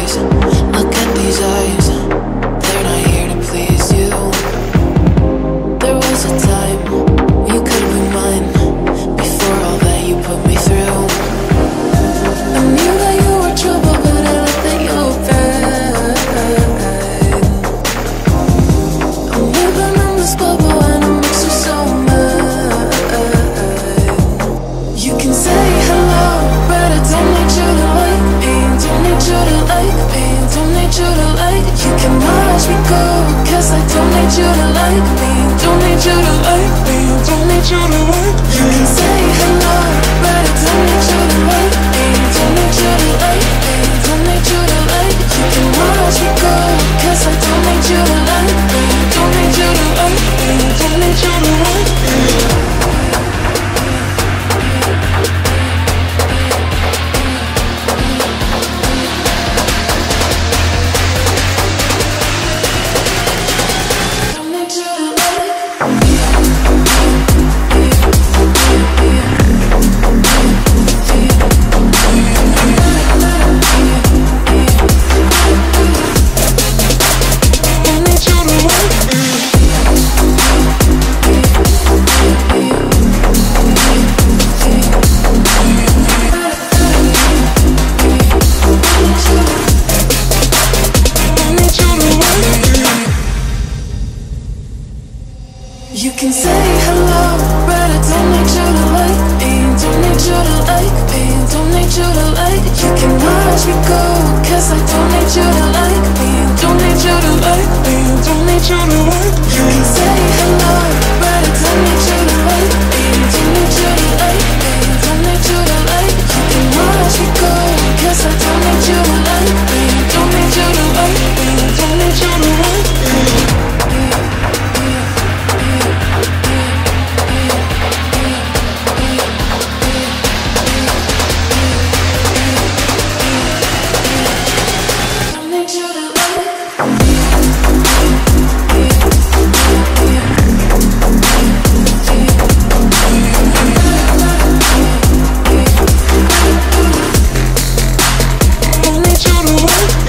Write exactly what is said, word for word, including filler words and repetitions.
eyes. Look at these eyes, they're not here to please you. There was a time you could be mine, before all that you put me through. I knew that you were trouble, but I like that you're fine. I'm living in this bubble and it makes you so mad. You can say hello, but I don't need you to like me. Don't need you to like me. Don't need you to like. You can watch me go, cause I don't need you to like me. Don't need you to like me. Don't need you to like me. You can say hello, but I don't need you to like me. Don't need you to like me. Don't need you to like. You can watch me go, cause I don't need you to like me. Don't need you to like me. Don't need you to like me. You can say hello, but I don't need you to like me. Don't need you to like me. Don't need you to like. You can watch me go, cause I don't need you to like me. Don't need you to like me. Don't need you to like. You can say hello, but I don't need you to like me. Don't need you to like me. Don't need you to like. You can watch me go, cause I don't need you to like me. Don't need you to like me. Don't need you to like me. Don't need you to work.